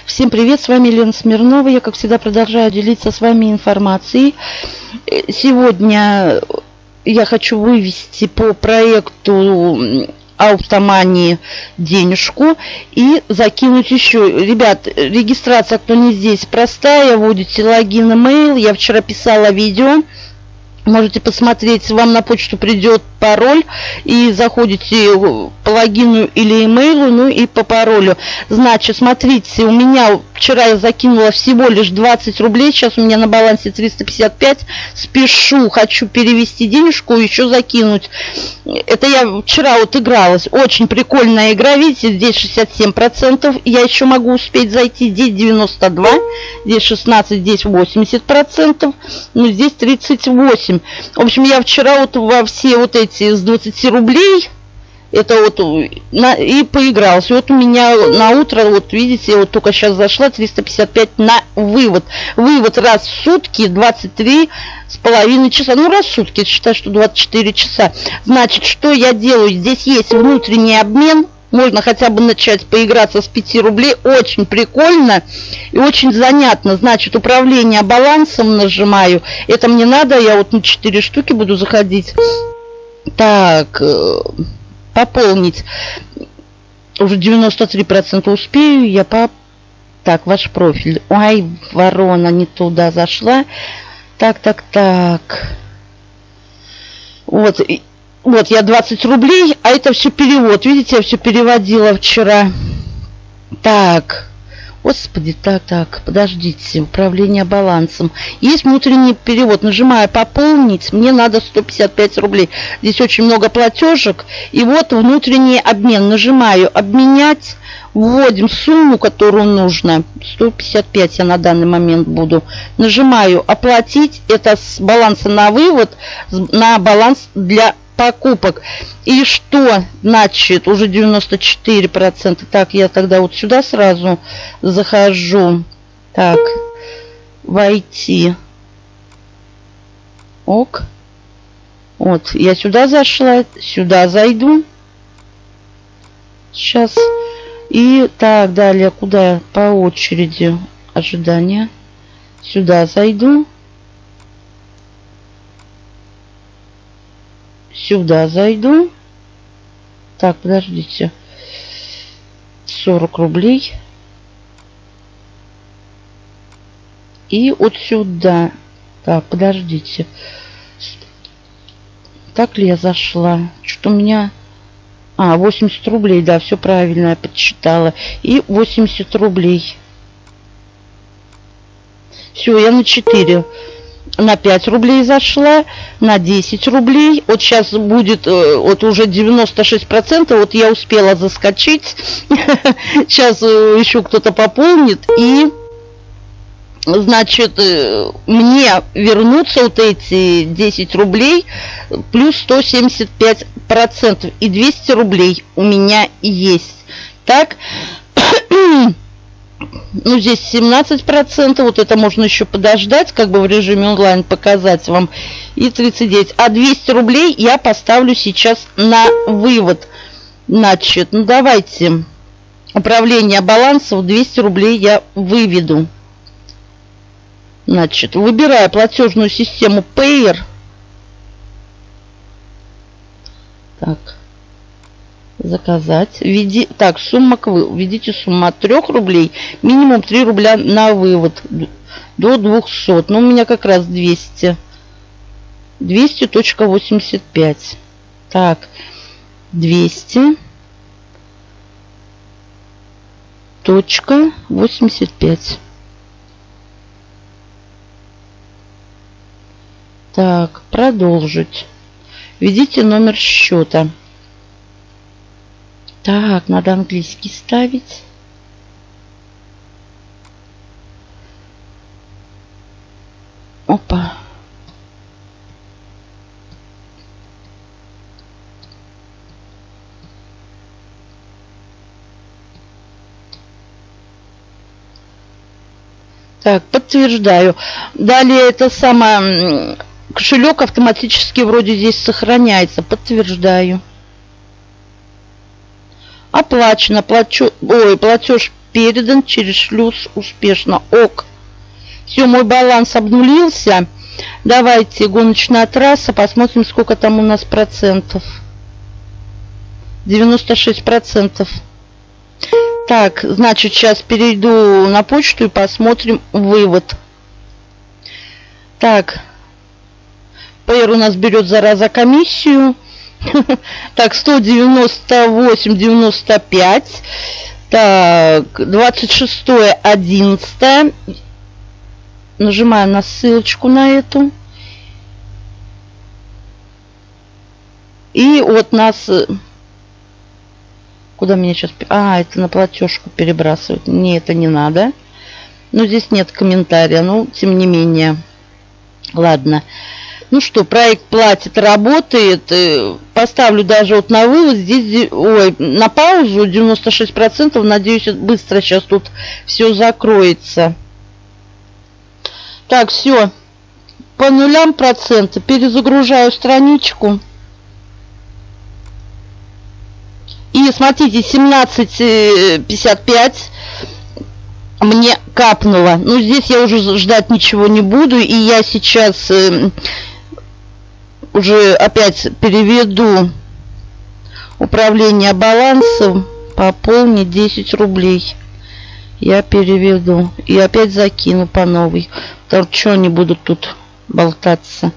Всем привет, с вами Лена Смирнова. Я, как всегда, продолжаю делиться с вами информацией. Сегодня я хочу вывести по проекту Аутомании денежку и закинуть еще. Ребят, регистрация, кто не здесь, простая. Вводите логин, имейл. Я вчера писала видео. Можете посмотреть, вам на почту придет пароль, и заходите по логину или имейлу, ну и по паролю. Значит, смотрите, у меня вчера я закинула всего лишь 20 рублей, сейчас у меня на балансе 355, спешу, хочу перевести денежку, еще закинуть. Это я вчера вот игралась, очень прикольная игра, видите, здесь 67%, я еще могу успеть зайти, здесь 92, здесь 16, здесь 80%, но здесь 38%. В общем, я вчера вот во все вот эти с 20 рублей, это вот и поигралась. И вот у меня на утро, вот видите, вот только сейчас зашла 355 на вывод. Вывод раз в сутки 23,5 часа. Ну, раз в сутки, считаю, что 24 часа. Значит, что я делаю? Здесь есть внутренний обмен. Можно хотя бы начать поиграться с 5 рублей. Очень прикольно и очень занятно. Значит, управление балансом нажимаю. Это мне надо. Я вот на 4 штуки буду заходить. Так, пополнить. Уже 93% успею. Я Так, ваш профиль. Ой, ворона не туда зашла. Так. Вот, я 20 рублей, а это все перевод. Видите, я все переводила вчера. Так, господи, так, подождите. Управление балансом. Есть внутренний перевод. Нажимаю «Пополнить». Мне надо 155 рублей. Здесь очень много платежек. И вот внутренний обмен. Нажимаю «Обменять». Вводим сумму, которую нужно. 155 я на данный момент буду. Нажимаю «Оплатить». Это с баланса на вывод, на баланс для покупок. И что значит? Уже 94%. Так, я тогда вот сюда сразу захожу. Так, войти. Ок. Вот, я сюда зашла. Сюда зайду. Сейчас. И так, далее, куда? По очереди. Ожидания. Сюда зайду. Сюда зайду. Так, подождите. 40 рублей. И вот сюда. Так, подождите. Так ли я зашла? Что-то у меня... 80 рублей, да, все правильно я подсчитала. И 80 рублей. Все, я на 4. На 5 рублей зашла, на 10 рублей. Вот сейчас будет, вот уже 96%. Вот я успела заскочить. Сейчас еще кто-то пополнит. И, значит, мне вернутся вот эти 10 рублей плюс 175%. И 200 рублей у меня есть. Так. Ну, здесь 17%. Вот это можно еще подождать, как бы в режиме онлайн показать вам. И 39. А 200 рублей я поставлю сейчас на вывод. Значит, ну давайте. Управление балансов. 200 рублей я выведу. Значит, выбираю платежную систему Payer. Так. Заказать. Так, сумма введите сумму от 3 рублей. Минимум 3 рубля на вывод. До 200. Ну, у меня как раз 200. 200.85. Так. 200.85. Так, продолжить. Введите номер счета. Так, надо английский ставить. Опа. Так, подтверждаю. Далее это самое... Кошелек автоматически вроде здесь сохраняется. Подтверждаю. Оплачено. Платеж передан через шлюз успешно. Ок. Все, мой баланс обнулился. Давайте гоночная трасса, посмотрим, сколько там у нас процентов. 96%. Так, значит, сейчас перейду на почту и посмотрим вывод. Так, PR у нас берет зараза комиссию. Так, 198,95. Так, 26,11. Нажимаем на ссылочку на эту. И вот нас... Куда меня сейчас... это на платежку перебрасывать. Мне это не надо. Но здесь нет комментария. Ну, тем не менее. Ладно. Ну что, проект платит, работает. Поставлю даже вот на вывод. Здесь, на паузу 96%. Надеюсь, быстро сейчас тут все закроется. Так, все. По нулям процента. Перезагружаю страничку. И смотрите, 17,55 мне капнуло. Ну, здесь я уже ждать ничего не буду. И я сейчас уже опять переведу управление балансом. Пополнить 10 рублей. Я переведу. И опять закину по новой. Потому что они будут тут болтаться.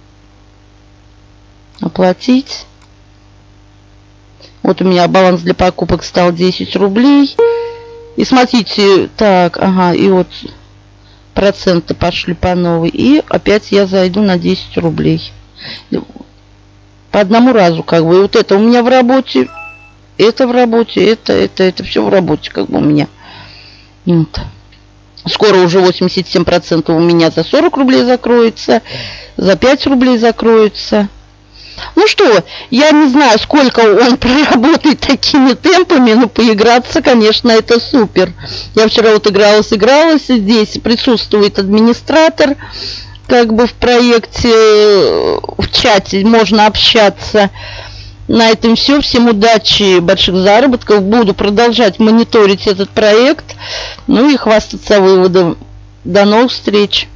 Оплатить. Вот у меня баланс для покупок стал 10 рублей. И смотрите, так, ага, и вот проценты пошли по новой. И опять я зайду на 10 рублей. По одному разу, как бы. И вот это у меня в работе. Это в работе. Это все в работе, как бы у меня. Вот. Скоро уже 87% у меня за 40 рублей закроется. За 5 рублей закроется. Ну что, я не знаю, сколько он проработает такими темпами, но поиграться, конечно, это супер. Я вчера вот игралась. Здесь присутствует администратор, как бы в проекте, в чате можно общаться. На этом все. Всем удачи, больших заработков. Буду продолжать мониторить этот проект. Ну и хвастаться выводом. До новых встреч.